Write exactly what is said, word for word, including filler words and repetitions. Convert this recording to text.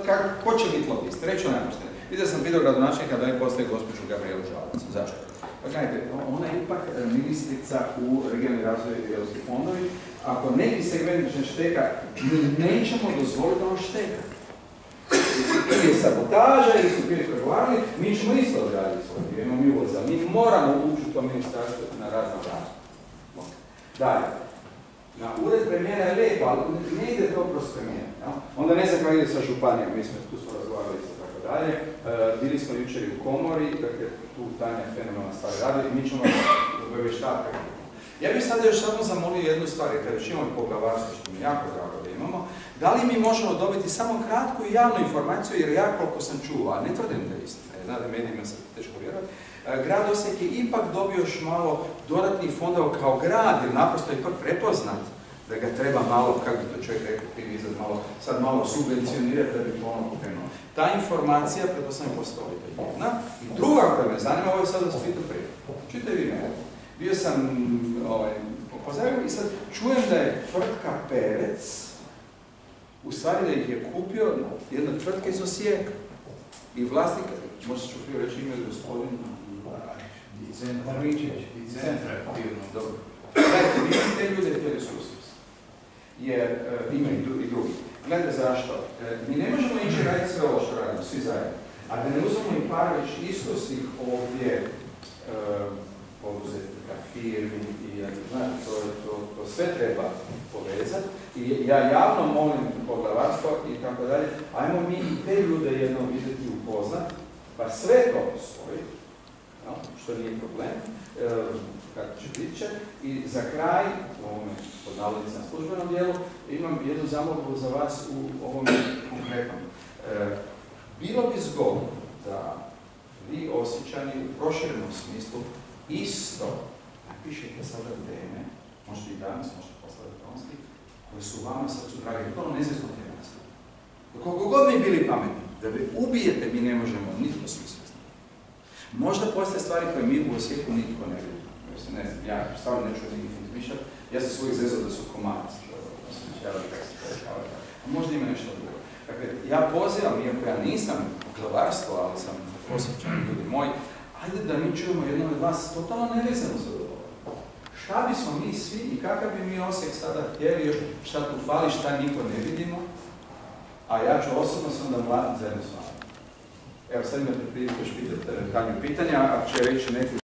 ko će biti lobist? Reću napoštene. Vidio sam video gradonačelnika da ne postoje gospođu Gabrielu Žalac. Zašto? Pa gledajte, ona je ipak ministrica u regionalni razvoj i europski fondovi. Ako neki segment ne šteka, mi nećemo dozvoliti da on šteka. Ili je sabotaža, ili su prije pregovarali, mi ćemo isto odraditi svoj dio, imamo mi uvoza. Mi moramo ući u to ministarstvo na razna vrata. Dalje, na ured premijera je lijepo, ali ne ide to kroz premijera. No? Onda ne znam kako ide sa županijom, mi smo tu smo razgovarali i tako dalje. E, bili smo jučer i u komori, dakle tu Tanja fenomenalna stvar radi, mi ćemo obavještati. Ja bih sada još samo zamolio jednu stvar, kada još imamo poglavarstvo, što mi je jako drago da imamo, da li mi možemo dobiti samo kratku i javnu informaciju, jer ja koliko sam čuo, a ne tvrdim da je istina, znate, medijima se teško vjerovati, grad Osijek je ipak dobio još malo dodatnih fondova kao grad, jer naprosto je ipak prepoznat da ga treba malo, kako bi to čovjek rekao, privizat, malo, sad malo subvencionirati da bi ponovno pokrenuo. Ta informacija, pretpostavljam, postoji da je jedna. I druga koja me zanima, ovo je sad da se pitu prije. Čujte vi mene. Bio sam ovaj, po Zagrebu i sad čujem da je tvrtka Perec, u stvari da ih je kupio jedna tvrtka iz Osijeka. I vlasnik, možda ću prije reći ime gospodin Maričević. Dobro. Gledajte, mi smo te ljude htjeli susvesti. Jer uh, ima i drugi. Gledajte zašto. Uh, mi ne možemo ići raditi sve ovo što radimo, svi zajedno. A da ne uzmemo i par već iskusnih ovdje uh, poduzetnika, firmi i znači, to, to, to sve treba povezati. I ja javno molim poglavarstvo i tako dalje, ajmo mi i te ljude jednom vidjeti i upoznat, pa sve to postoji, no, što nije problem, e, kako će biti će. I za kraj, u ovome pod navodnicama službenom dijelu, imam jednu zamolbu za vas u ovom konkretnom. E, bilo bi zgodno da vi Osječani u proširenom smislu isto napišete sada teme, možete i danas, možete poslati elektronski, koje su vama srcu drage, to nezvjesno temacija. Koliko god mi bili pametni, da vi ubijete, mi ne možemo nitko smisliti. Možda postoje stvari koje mi u Osijeku nitko ne vidi. Ne znam, ja stavno neću od njih izmišljati, ja sam svojih zezao da su komarci, da su mišljavali kako se povećavali. A možda ima nešto drugo. Dakle, ja pozivam, iako ja nisam poglavarstvo, ali sam Osječan, ljudi moji, ajde da mi čujemo jednom od vas totalno nevezano za ovo. Šta bismo mi svi i kakav bi mi Osijek sada htjeli, još šta tu fali, šta niko ne vidimo, a ja ću osobno se onda mladim zajedno s vama. Evo sad imate priliku još pitati Tanju pitanja, ako će reći neku